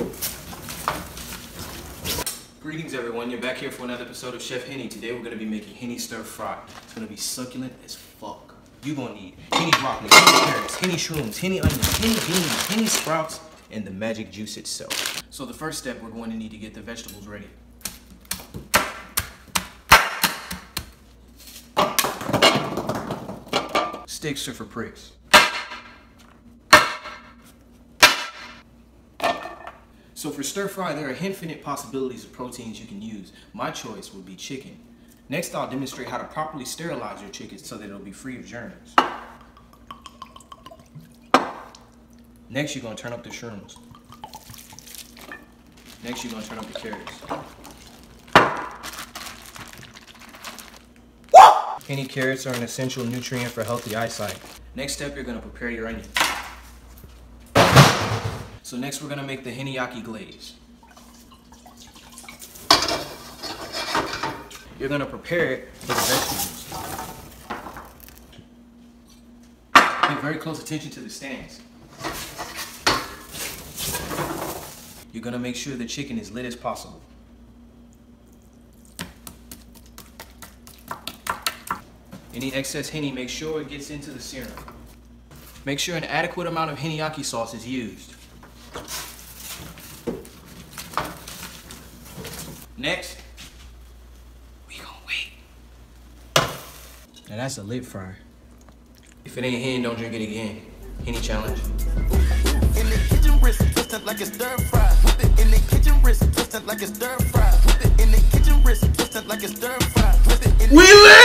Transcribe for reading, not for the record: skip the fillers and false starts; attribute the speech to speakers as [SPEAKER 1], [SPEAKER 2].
[SPEAKER 1] Greetings everyone, you're back here for another episode of Chef Henny. Today we're going to be making Henny stir fry. It's going to be succulent as fuck. You're going to need Henny broccoli, Henny carrots, Henny shrooms, Henny onions, Henny beans, Henny sprouts, and the magic juice itself. So the first step, we're going to need to get the vegetables ready. Sticks are for pricks. So for stir fry, there are infinite possibilities of proteins you can use. My choice would be chicken. Next, I'll demonstrate how to properly sterilize your chicken so that it'll be free of germs. Next, you're gonna turn up the shrooms. Next, you're gonna turn up the carrots. Henny carrots are an essential nutrient for healthy eyesight. Next step, you're gonna prepare your onions. So next we're gonna make the Henny-yaki glaze. You're gonna prepare it for the vegetables. Pay very close attention to the stands. You're gonna make sure the chicken is lit as possible. Any excess Henny, make sure it gets into the serum. Make sure an adequate amount of Henny-yaki sauce is used. Next, we gonna wait. Now that's a lit fry. If it ain't Henny, don't drink it again. Henny challenge.
[SPEAKER 2] In the kitchen, wrist twisted like a stir fry. Whip it in the kitchen, wrist twisted like a stir fry. Whip it in the kitchen, wrist twisted like a stir fry. Whip it in the